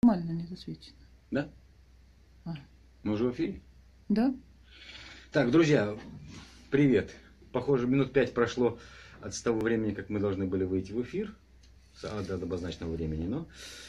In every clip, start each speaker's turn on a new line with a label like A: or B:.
A: нормально не засвечено.
B: Да? Мы уже в эфире?
A: Да.
B: Так, друзья, привет. Похоже, минут 5 прошло от того времени, как мы должны были выйти в эфир. До обозначенного времени, но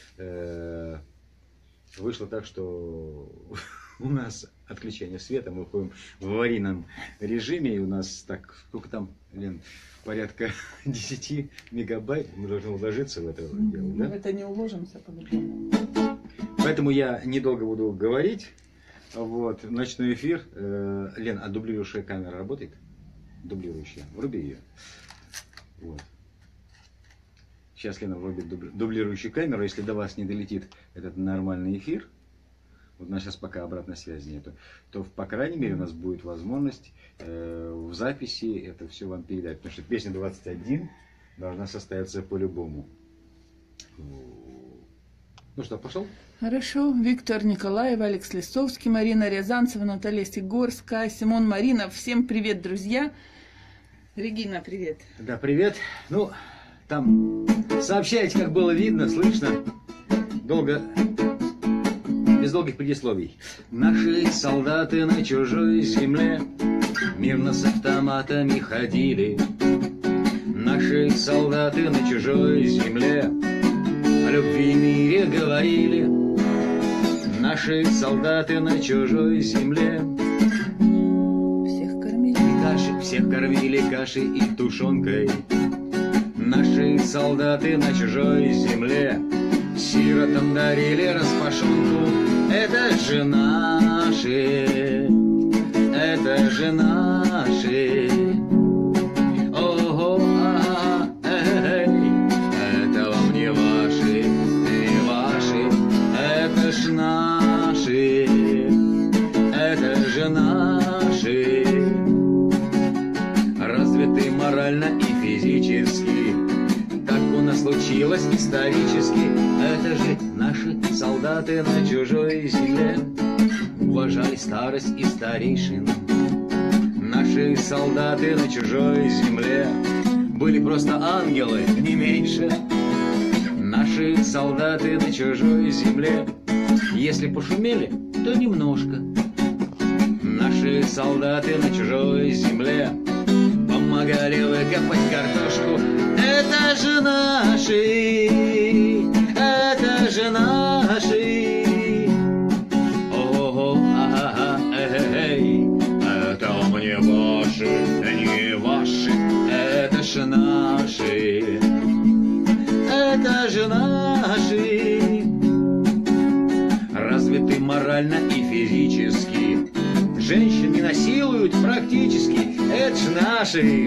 B: вышло так, что у нас отключение света, мы уходим в аварийном режиме, и у нас так, сколько там, Лен, порядка 10 мегабайт, мы должны уложиться в это дело,
A: Мы
B: да?
A: в это не уложимся по-любому.
B: Поэтому я недолго буду говорить, вот, ночной эфир. Лен, а дублирующая камера работает? Дублирующая, вруби ее. Вот. Сейчас Лена врубит дублирующую камеру, если до вас не долетит этот нормальный эфир, вот у нас сейчас пока обратной связи нету, то, по крайней мере, у нас будет возможность в записи это все вам передать. Потому что песня 21 должна состояться по-любому. Ну что, пошел?
A: Хорошо. Виктор Николаев, Алекс Лисовский, Марина Рязанцева, Наталья Сигорская, Симон Маринов. Всем привет, друзья. Регина, привет.
B: Да, привет. Ну, там сообщайте, как было видно, слышно. Без долгих предисловий. Наши солдаты на чужой земле мирно с автоматами ходили. Наши солдаты на чужой земле о любви и мире говорили. Наши солдаты на чужой земле всех кормили кашей и тушенкой. Наши солдаты на чужой земле сиротам дарили распашонку. Это же наши, это же наши. Ого, это вам не ваши, не ваши. Это ж наши, это же наши. Развиты морально и физически, так у нас случилось исторически. Это же наши солдаты на чужой земле уважали старость и старейшин. Наши солдаты на чужой земле были просто ангелы, не меньше. Наши солдаты на чужой земле, если пошумели, то немножко. Наши солдаты на чужой земле помогали выкопать картошку. Это же наши, это же наши. Ого, эй, это мне ваши, не ваши. Это же наши, это же наши. Развиты морально и физически, женщин не насилуют практически. Это ж наши.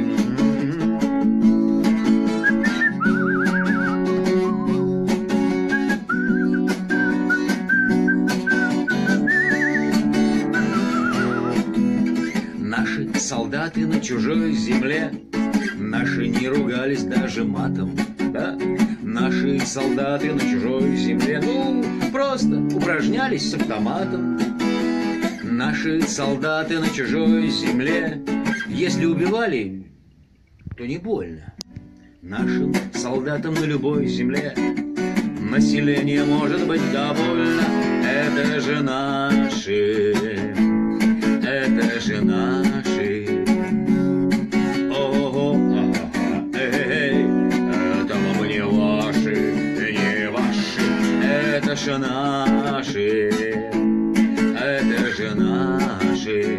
B: Наши солдаты на чужой земле, наши не ругались даже матом, да? Наши солдаты на чужой земле, ну, просто упражнялись с автоматом. Наши солдаты на чужой земле, если убивали, то не больно. Нашим солдатам на любой земле население может быть довольно. Это же наши, это же наши. Ого, это вам не ваши, не ваши. Это же наши, это же наши.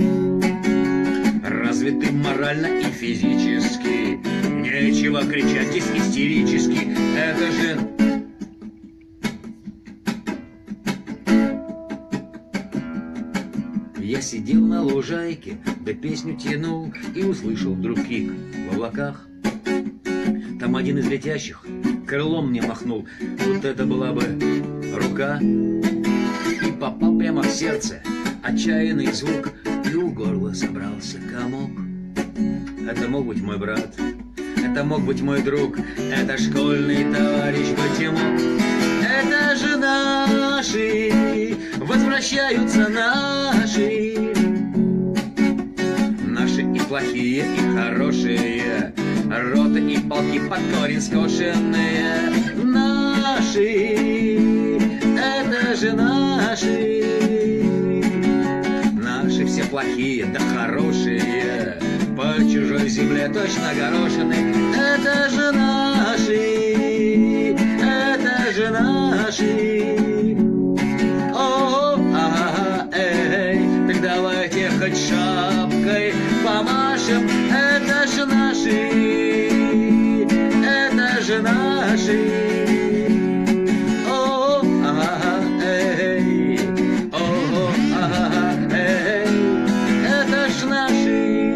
B: Развиты морально и физически, нечего кричать здесь истерически. Это же... Я сидел на лужайке, да песню тянул, и услышал вдруг крик в облаках. Там один из летящих крылом мне махнул, вот это была бы рука. И попал прямо в сердце отчаянный звук, и у горла собрался комок. Это мог быть мой брат, это мог быть мой друг, это школьный товарищ быть мог. Это же наши, возвращаются наши. Наши и плохие, и хорошие, роты и полки под корень скошенные. Наши, же наши. Наши все плохие, да хорошие, по чужой земле точно горошины. Это же наши, это же наши. О, ага, эй, так давайте хоть шапкой помашем. Это же наши, это же наши. О, ага, эй, о, ага, эй, это ж наши.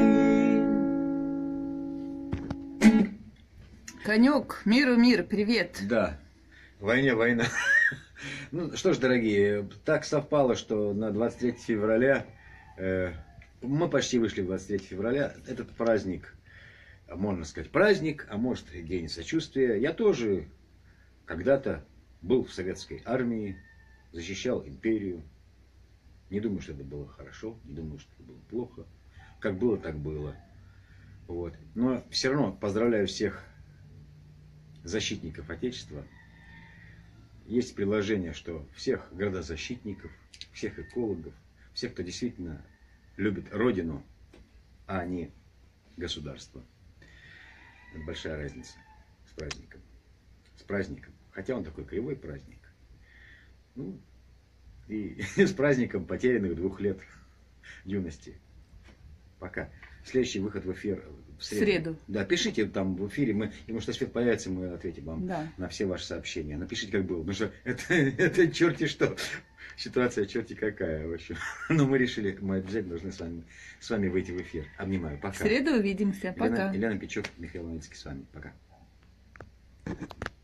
A: Конек, миру мир, привет.
B: Да, войне война. Ну что ж, дорогие, так совпало, что на 23 февраля, мы почти вышли в 23 февраля, этот праздник, можно сказать праздник, а может и день сочувствия. Я тоже когда-то был в советской армии, защищал империю. Не думаю, что это было хорошо, не думаю, что это было плохо. Как было, так было. Вот. Но все равно поздравляю всех защитников Отечества. Есть приложение, что всех градозащитников, всех экологов, всех, кто действительно любит Родину, а не государство. Это большая разница с праздником. С праздником. Хотя он такой кривой праздник. Ну, и с праздником потерянных 2 лет юности. Пока. Следующий выход в эфир в среду. Да, пишите там в эфире, потому что свет появится, мы ответим вам на все ваши сообщения. Напишите, как было, потому что это черти что. Ситуация черти какая, в общем. Но мы решили, мы обязательно должны с вами выйти в эфир. Обнимаю, пока.
A: В среду увидимся, пока.
B: Елена Печук, Михаил Новицкий с вами, пока.